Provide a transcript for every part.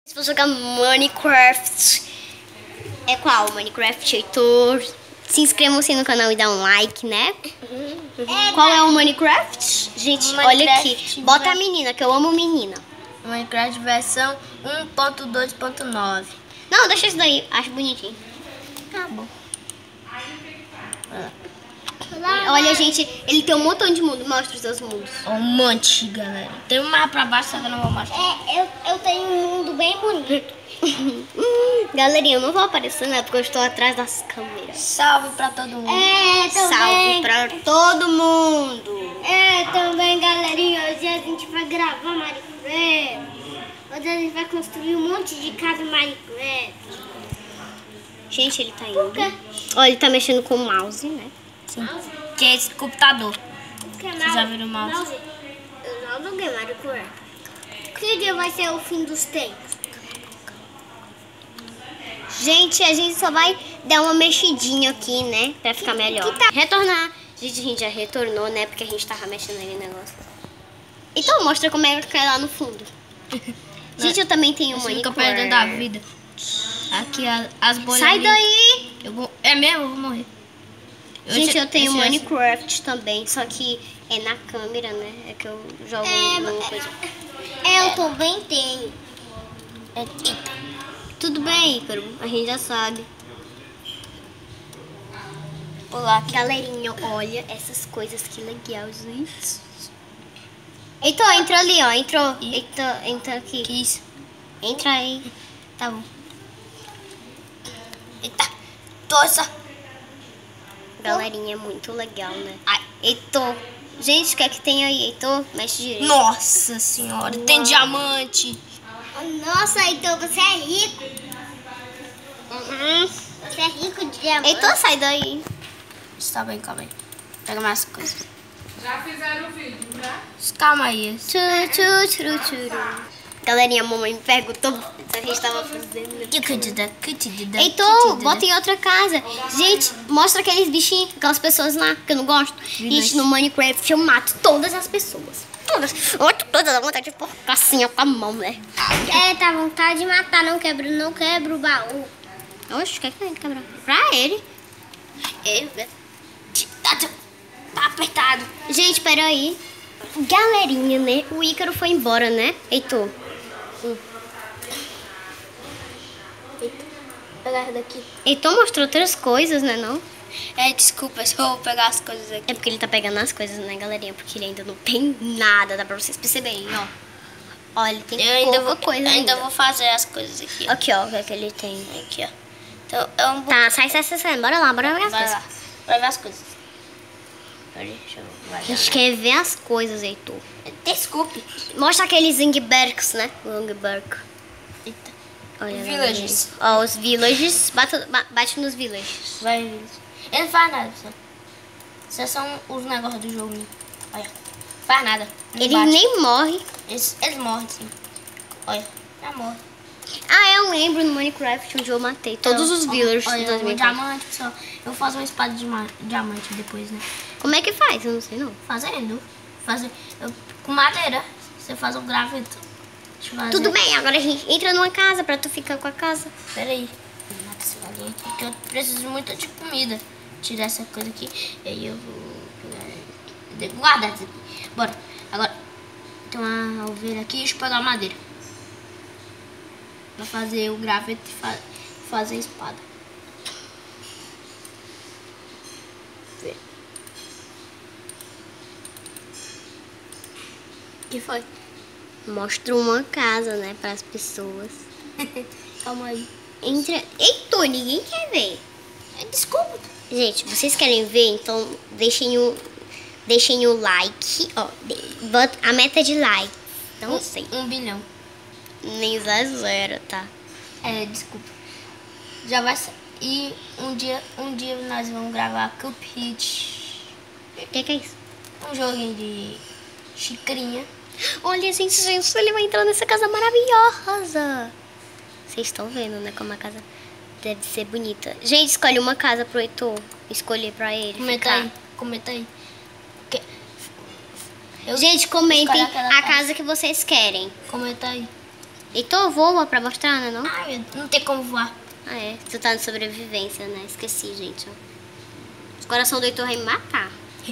Vou jogar Minecraft. É qual? Minecraft, Heitor? Se inscrevam-se no canal e dá um like, né? Qual é o Minecraft? Gente, olha aqui. Bota a menina, que eu amo menina. Minecraft versão 1.2.9. Não, deixa isso daí. Acho bonitinho. Tá bom. Olha, gente, ele tem um montão de mundo. Mostra os seus mundos. Um monte, galera. Tem um mais pra baixo, só que eu não vou mostrar. Eu tenho um mundo bem bonito. Galerinha, eu não vou aparecer, né? Porque eu estou atrás das câmeras. Salve pra todo mundo. Salve pra todo mundo. Também, galerinha, hoje a gente vai gravar Minecraft. Hoje a gente vai construir um monte de casa Minecraft. Gente, ele tá indo. Ó, ele tá mexendo com o mouse, né? Sim. Que é esse computador. Vocês já viram o mouse? Eu não joguei Minecraft. Que dia vai ser o fim dos tempos? Gente, a gente só vai dar uma mexidinha aqui, né? Pra ficar melhor. Retornar. Gente, a gente já retornou, né? Porque a gente tava mexendo ali no negócio. Então, mostra como é que é lá no fundo. Gente, eu também tenho um Fica Minecraft. perdendo a vida. Aqui as bolhas. Sai ali. daí! É mesmo? Eu vou morrer. Gente, eu tenho Minecraft também, só que é na câmera, né? É que eu jogo numa coisa. Eu também tenho. Tudo bem, Ícaro, a gente já sabe. Olá, Galerinha, olha essas coisas que legal, gente. Heitor, entra ali, ó. Entrou. Entra aqui. que isso? Entra aí. Tá bom. Eita, torça. Galerinha, é muito legal, né? Ai, Heitor. Gente, o que é que tem aí, Heitor? Mexe direito. Nossa senhora, tem diamante. Nossa, então você é rico. Você é rico de diamante. Heitor, sai daí. Está bem, calma aí. Pega mais coisas. Já fizeram o vídeo, já? Calma aí. Galerinha, a mamãe me perguntou se a gente tava fazendo. Heitor, Bota em outra casa. Gente, mostra aqueles bichinhos, aquelas pessoas lá, que eu não gosto. Gente, no Minecraft eu mato todas as pessoas. Todas. Todas dá vontade de porcar assim, ó, com a mão, né? Tá vontade de matar, não quebra o baú. Oxe, o que é que tem que quebrar? Pra ele. Tá apertado. Gente, peraí. Galerinha, né? O Ícaro foi embora, né? Heitor. Pegar essa daqui. Heitor mostrou outras coisas, né, não? Desculpa, eu vou pegar as coisas aqui. É porque ele tá pegando as coisas, né, galerinha? Porque ele ainda não tem nada, dá pra vocês perceberem, ó. Olha, ele tem pouca coisa ainda. Vou fazer as coisas aqui. Ó. Aqui, ó, o que é que ele tem. Aqui, ó. Então, é um Tá, sai. Bora lá, bora ver as Vai coisas. lá. Vai ver as coisas. Peraí, deixa eu A gente quer ver as coisas, Heitor. Desculpe. Mostra aqueles Zingbergs, né? Zingberg. Eita. Olha, Villages. galerinha. Ó, os villages. Bate nos villages. Vai, ele não faz nada, pessoal. Isso são os negócios do jogo. Olha. Faz nada. Não Ele bate. nem morre. Eles morrem, sim. Olha, já morre. Ah, eu lembro no Minecraft onde eu matei todos os villagers. Olha, das o minhas diamante, pessoal. Eu vou fazer uma espada de diamante depois, né? Como é que faz? Eu não sei, não. Com madeira. Você faz o graveto. Deixa eu fazer. Tudo bem, agora a gente entra numa casa pra tu ficar com a casa. Pera aí. Vou matar esse galinho aqui, porque eu preciso muito de comida. Tirar essa coisa aqui. E aí eu vou guardar isso aqui. Bora. Agora, tem uma ovelha aqui. Deixa eu pegar a madeira. Pra fazer o graveto e fazer a espada. Vê. O que foi? Mostra uma casa, né, para as pessoas. Calma aí. Entra. Heitor, ninguém quer ver. Desculpa. Gente, vocês querem ver? Então deixem o like. Ó, a meta de like. Não sei. 1 bilhão. Nem 0, tá? Desculpa. Já vai ser. E um dia nós vamos gravar Cuphead. O que é isso? Um joguinho de xicrinha. Olha, gente, ele vai entrar nessa casa maravilhosa. Vocês estão vendo, né, como a casa deve ser bonita. Gente, escolhe uma casa pro Heitor. Escolher pra ele. Comenta aí. Gente, comentem escolhe aquela a casa que vocês querem. Comenta aí. Heitor, voa pra mostrar, né, não? Ai, não tem como voar. Ah, é. Tu tá de sobrevivência, né? Esqueci, gente. O coração do Heitor vai me matar.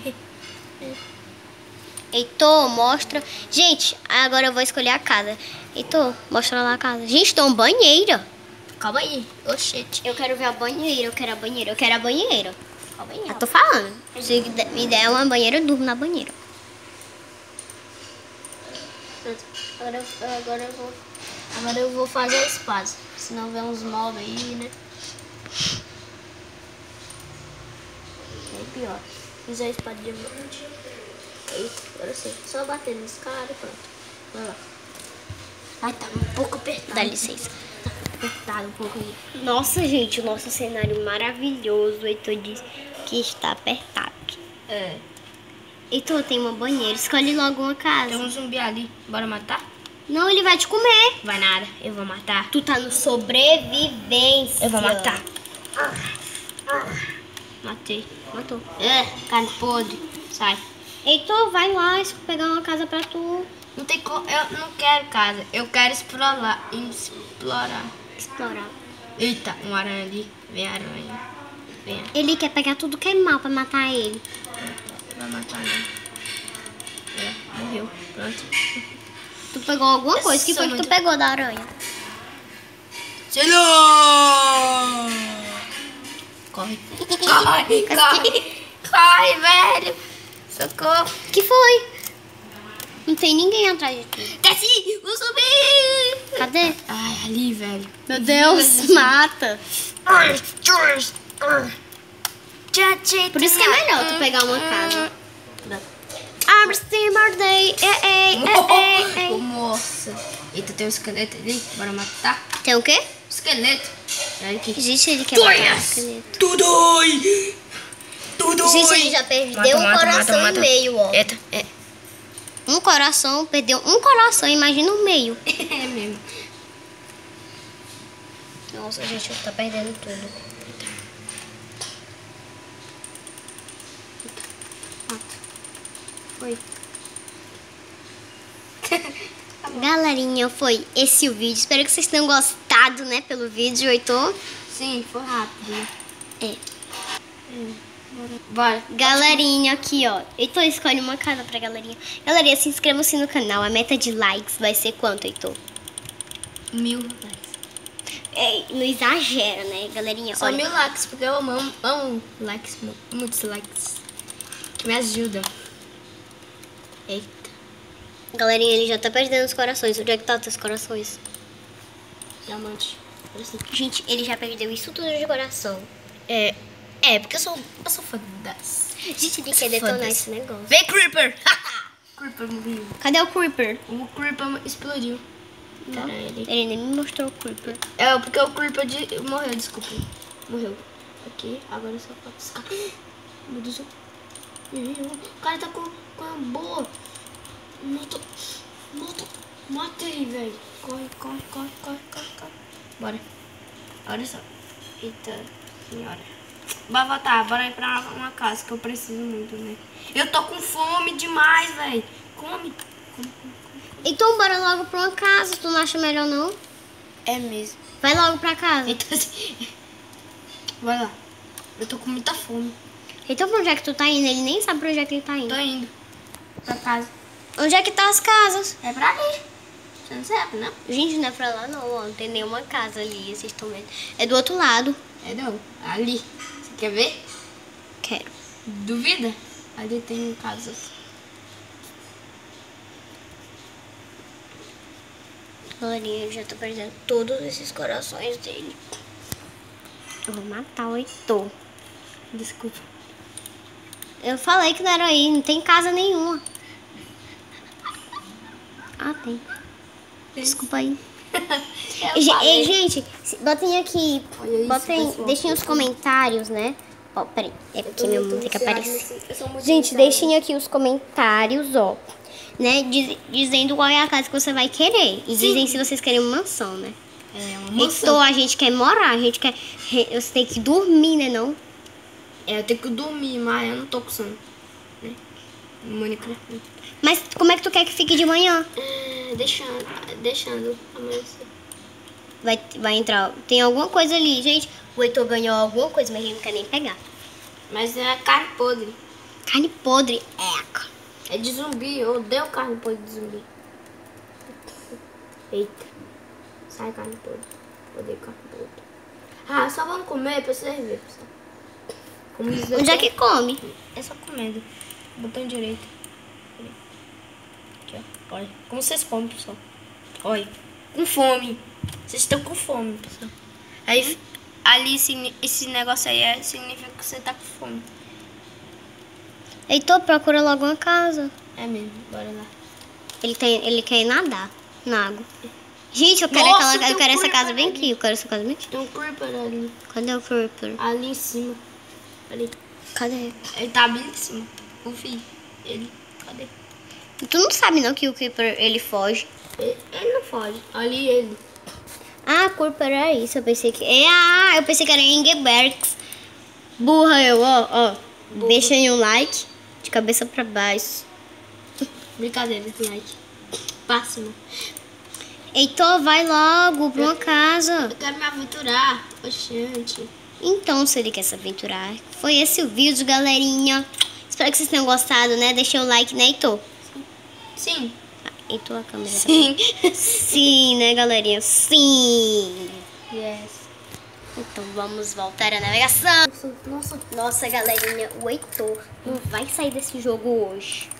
Heitor, mostra... Gente, agora eu vou escolher a casa. Heitor, mostra lá a casa. Gente, tem uma banheira. Calma aí. Oxente. Eu quero ver a banheira, eu quero a banheira, eu quero a banheira. Calma aí. Eu tô falando. Se me der uma banheira, eu durmo na banheira. Agora eu vou fazer a espada. Se não ver uns mobs aí, né? É pior. Fiz a espada de diamante. Aí, agora sim. Só bater nesse cara e pronto. Vai lá. Ai, tá um pouco apertado. Dá licença. Tá apertado um pouco aí. Nossa, gente, o nosso cenário maravilhoso. O Heitor disse que está apertado. É. Heitor, tem uma banheira. Escolhe logo uma casa. Tem um zumbi ali. Bora matar? Não, ele vai te comer. Vai nada. Eu vou matar. Tu tá no sobrevivência. Eu vou matar. Matei. Matou. É, carne podre. Sai. Heitor, vai lá pegar uma casa pra tu. Não tem como. Eu não quero casa. Eu quero explorar. Explorar. Eita, um aranha ali. Vem aranha. Vem. Ele quer pegar tudo que é mal pra matar ele. Vai matar ele. É, morreu. Pronto. Tu pegou alguma coisa? O que sou foi que tu muito- pegou da aranha? Senhor! Corre. Corre, corre. Corre, velho. Socorro. O que foi? Não tem ninguém atrás de tu. Desci, vou subir. Cadê? Ai, ali, velho. Meu Deus, mata. Por isso que é melhor tu pegar uma casa. Birthday, Ô, moça. Eita, tem um esqueleto ali. Bora matar. Tem o quê? Esqueleto. Olha aqui. Gente, ele quer matar o esqueleto. Tudo! Tudo! Gente, ele já perdeu um coração e meio, ó. Eita, é. Um coração, perdeu um coração, imagina um meio. É mesmo. Nossa, gente, tá perdendo tudo. Foi. Galerinha, foi esse o vídeo. Espero que vocês tenham gostado, né, pelo vídeo, Heitor. Sim, foi rápido. É. Bora. Galerinha, aqui, ó. Heitor, escolhe uma casa pra galerinha. Galerinha, se inscrevam-se no canal. A meta de likes vai ser quanto, Heitor? 1000 likes. É, não exagera, né, galerinha? Só 1000 likes, porque eu amo likes, muitos likes. Que me ajudam. Eita. Galerinha, ele já tá perdendo os corações. Onde é que tá os teus corações? Diamante. Assim. Gente, ele já perdeu isso tudo de coração. É, porque eu sou fã das. Gente, ele quer detonar esse negócio. Vem, Creeper! Creeper morreu. Cadê o Creeper? O Creeper explodiu. Caralho. Ele nem me mostrou o Creeper. É, porque o Creeper morreu, desculpa. Morreu. Aqui, agora só falta esse cara. Meu Deus. O cara tá com a boa. Matou. Matei, velho. Corre. Bora. Olha só. Eita, senhora. Vai voltar, bora ir pra uma casa que eu preciso muito, né? Eu tô com fome demais, velho. Come. Então bora logo pra uma casa. Tu não acha melhor, não? É mesmo. Vai logo pra casa. Então, assim, vai lá. Eu tô com muita fome. Então pra onde é que tu tá indo? Ele nem sabe pra onde é que ele tá indo. Tô indo pra casa. Onde é que tá as casas? É pra ali. Você não sabe, não? Gente, não é pra lá não, ó. Não tem nenhuma casa ali, vocês estão vendo. É do outro lado. É não. Ali. Você quer ver? Quero. Duvida? Ali tem casa. Galerinha, eu já tô perdendo todos esses corações dele. Eu vou matar o Heitor. Desculpa. Eu falei que não era aí, não tem casa nenhuma. Ah, tem. Desculpa aí. Ei, gente, botem aqui. Olha isso, Botem, pessoal. deixem os comentários, né? Ó, peraí. É porque meu mundo tem que aparecer. Eu sou muito Gente, viciada. deixem aqui os comentários, ó. Né? Dizendo qual é a casa que você vai querer. E dizem se vocês querem uma mansão, né? É uma mansão. Heitor, a gente quer morar, a gente quer. Você tem que dormir, né? Não? É, eu tenho que dormir, mas eu não tô com sono. Né? Minecraft. Mas como é que tu quer que fique de manhã? Deixando amanhecer. Vai entrar. Tem alguma coisa ali, gente. O Heitor ganhou alguma coisa, mas ele não quer nem pegar. Mas é carne podre. Carne podre. É de zumbi. Eu odeio carne podre de zumbi. Eita. Sai carne podre. Odeio carne podre. Ah, só vamos comer pra vocês verem, pessoal. Como diz Onde é que come? É só comendo. Botão direito. Aqui, ó. Olha. Como vocês comem, pessoal. Olha. Com fome. Vocês estão com fome, pessoal. Aí, ali, esse negócio aí significa que você tá com fome. Heitor, procura logo uma casa. É mesmo. Bora lá. Ele quer ir nadar na água. Gente, eu quero, Nossa, eu tem um quero essa creeper casa bem ali. aqui. Eu quero essa casa bem aqui. Tem um creeper ali. Cadê o creeper? Ali em cima. Ali. Cadê? Ele tá bem em cima. Confia. Ele. Cadê? Tu não sabe não que o creeper, ele foge. Ele não foge. Ali ele. Ah, creeper é isso. Eu pensei que... eu pensei que era Ingebergs. Burra eu, ó. Deixa aí um like. De cabeça pra baixo. Brincadeira, like. Próximo. Heitor, vai logo pra uma casa. Eu quero me aventurar. Oxente. Então, se ele quer se aventurar, foi esse o vídeo, galerinha. Espero que vocês tenham gostado, né? Deixa o like, né, Heitor? Sim. Heitor, a câmera Sim. tá... Sim, né, galerinha? Sim. Yes. Então, vamos voltar à navegação. Nossa. Galerinha, o Heitor não vai sair desse jogo hoje.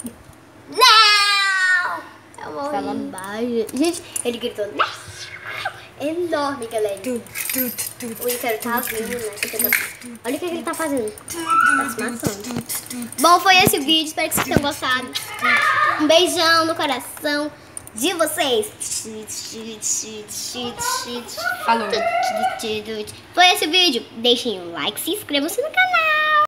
Não! Eu morri. Fala baixo. Gente, ele gritou... Não! Enorme, galera. O Ícaro tá vindo, né? Olha o que ele tá fazendo. Tá se matando. Bom, foi esse o vídeo. Espero que vocês tenham gostado. Um beijão no coração de vocês. Falou. Foi esse o vídeo. Deixem um like, se inscrevam-se no canal.